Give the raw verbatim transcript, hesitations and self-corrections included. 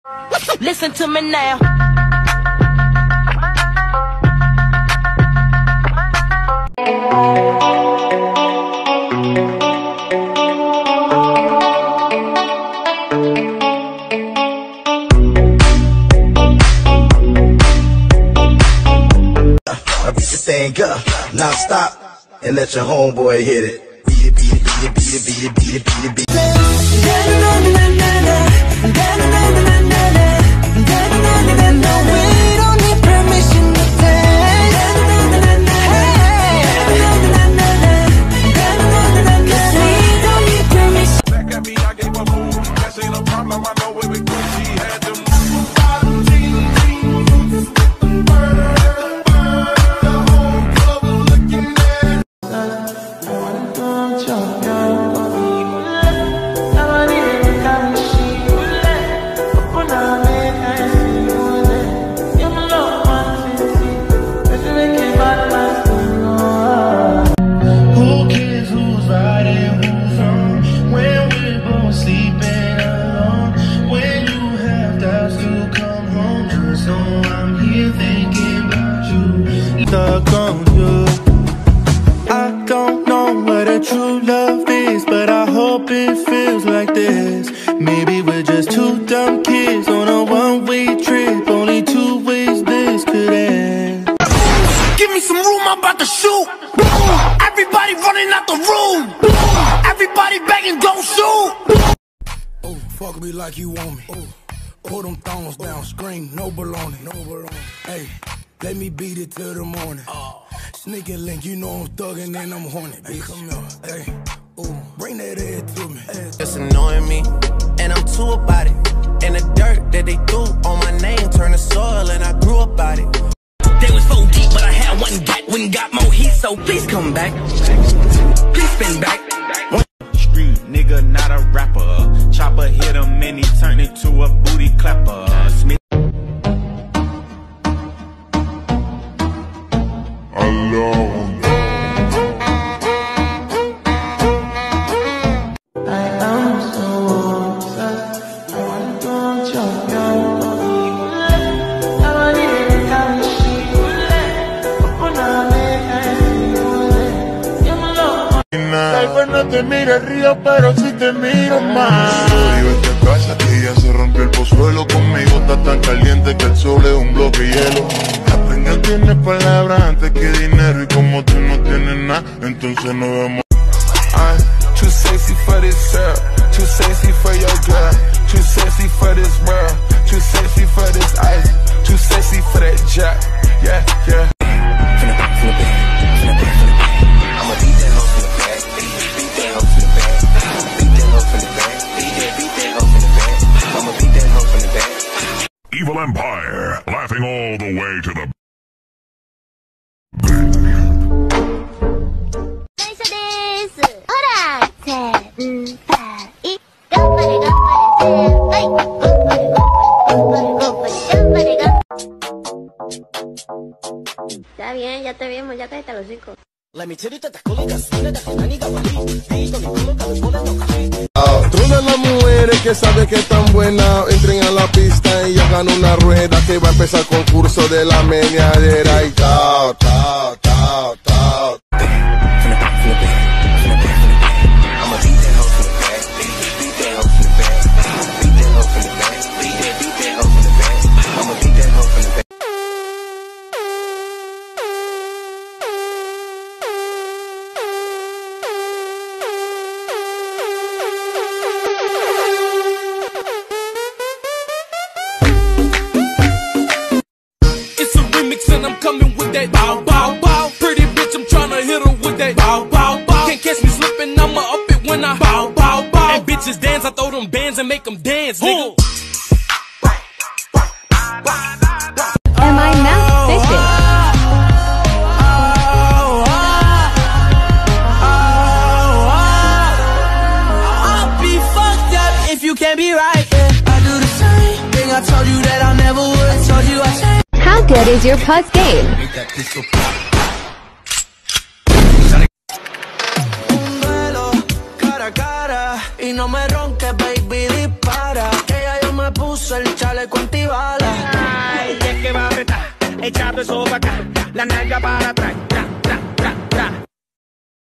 Listen to me now. I beat the thing up, now stop, and let your homeboy hit it. Beat it, beat it, beat it, beat it, beat it, beat it, beat it, beat it. We don't need permission to dance. We don't need permission. Back at me, I gave a move. That ain't a problem, I know where we go. She had them. I don't know what a true love is, but I hope it feels like this. Maybe we're just two dumb kids on a one-way trip. Only two ways this could end. Give me some room, I'm about to shoot. Everybody running out the room. Everybody begging, don't shoot. Oh, fuck me like you want me. Oh, pull them thongs down, scream, no baloney, no baloney. Hey, let me beat it till the morning. Oh. Sneaky link, you know I'm thuggin' and I'm horny. Hey, come here, hey, ooh, bring that head to me. It's annoying me, and I'm too about it. And the dirt that they threw on my name turned to soil, and I grew up out it. They was four deep, but I had one gat, one got more heat, so please come back. Please spin back. One street nigga, not a rapper. Chopper hit him and he turned into a booty clapper. Smith alone. I am so obsessed. I want to jump down. Tal vez no te mire río, pero si te miro más. Vete a casa que ya se rompió el pozuelo. Conmigo está tan caliente que el sol es un bloque de hielo. Apenas tienes palabras antes que dinero. Y como tú no tienes nada, entonces nos vemos. I'm too sexy for this girl, too sexy for your girl, too sexy for this world, too sexy for this ice, too sexy for that jack. Yeah, yeah. From the back, from the back, from the back, from the back. I'ma beat that hoe from the back, beat that hoe from the back, beat that hoe from the back, beat that, beat that hoe from the back. I'ma beat that hoe from the back. Evil Empire, laughing all the way to the. Está bien, ya te vimos, ya cállate los hocico. Todas las mujeres que saben que están buenas entren a la pista y hagan una rueda que va a empezar el concurso de la meneadera y tao, tao, tao, tao. And I'm coming with that bow, bow, bow. Pretty bitch, I'm tryna hit her with that bow, bow, bow. Can't catch me slipping, I'ma up it when I bow, bow, bow. And bitches dance, I throw them bands and make them dance, nigga. Am I mouth fishing? I'll be fucked up if you can't be right. I do the same thing, I told you that I never would. I told you I changed. How good is your puss game? Un duelo cara a cara y no me ronques, baby, dispara. Que ya yo me puse puso el chaleco antibala. Ay, es que va a apretar, echando eso para acá, la nalga para atrás.